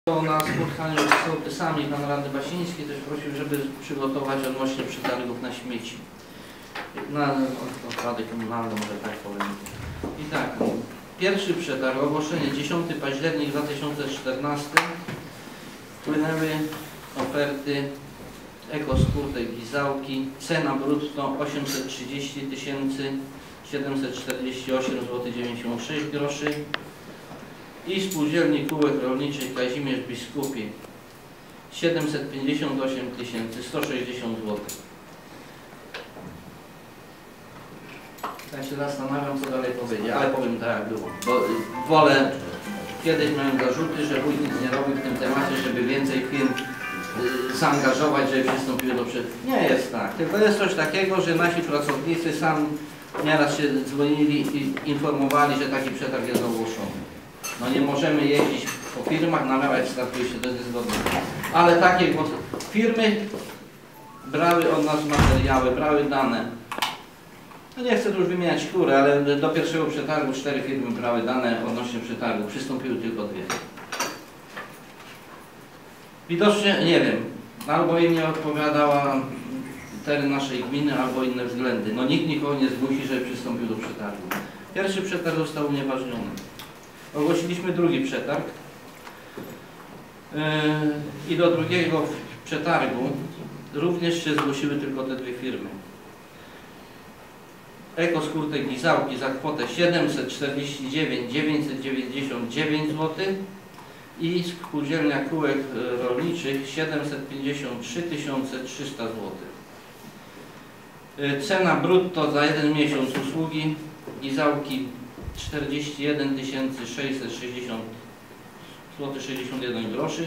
Na spotkaniu z sołtysami pan radny Basiński też prosił, żeby przygotować odnośnie przetargów na śmieci. Na odpady komunalne, może tak powiem. I tak, pierwszy przetarg, ogłoszenie 10 październik 2014. Wpłynęły oferty Ekoskórtek Gizałki. Cena brutto 830 748 zł 96 groszy. I Spółdzielni Kółek Rolniczych Kazimierz Biskupi 758 160 zł. Ja się zastanawiam, co dalej powiedzieć, ale powiem tak jak było. Bo wolę, kiedyś miałem zarzuty, że wójt nic nie robi w tym temacie, żeby więcej firm zaangażować, żeby przystąpiły do przetargu. Nie jest tak, tylko jest coś takiego, że nasi pracownicy sami nieraz się dzwonili i informowali, że taki przetarg jest ogłoszony. No nie możemy jeździć po firmach, namawiać startujcie, to jest niezgodne. Ale takie firmy brały od nas materiały, brały dane. No nie chcę tu już wymieniać skóry, ale do pierwszego przetargu 4 firmy brały dane odnośnie przetargu. Przystąpiły tylko 2. Widocznie, nie wiem, albo im nie odpowiadała teren naszej gminy, albo inne względy. No nikt nikogo nie zmusi, żeby przystąpił do przetargu. Pierwszy przetarg został unieważniony. Ogłosiliśmy drugi przetarg i do drugiego przetargu również się zgłosiły tylko te 2 firmy. Ekoskórtek Gizałki za kwotę 749 999 zł i Spółdzielnia Kółek Rolniczych 753 300 zł. Cena brutto za jeden miesiąc usługi Gizałki 41 660 zł 61 groszy.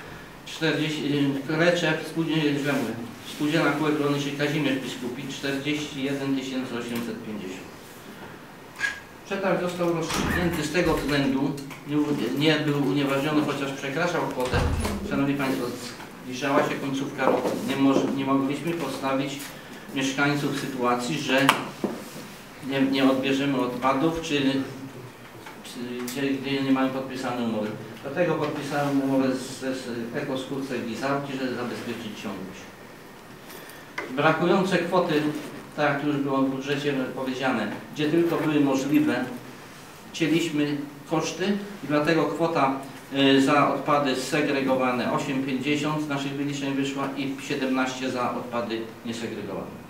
Kreczew, Spółdzielnia Kółek Rolniczych Kazimierz Biskupi 41 850. Przetarg został rozstrzygnięty z tego względu, nie był unieważniony, chociaż przekraczał kwotę. Szanowni Państwo, zbliżała się końcówka roku. Nie mogliśmy postawić mieszkańców w sytuacji, że nie odbierzemy odpadów, gdzie nie mamy podpisanej umowy. Dlatego podpisałem umowę z Ekoskórtek Gizałki, żeby zabezpieczyć ciągłość. Brakujące kwoty, tak jak już było w budżecie powiedziane, gdzie tylko były możliwe, cięliśmy koszty i dlatego kwota za odpady segregowane 8,50 z naszych wyliczeń wyszła i 17 za odpady niesegregowane.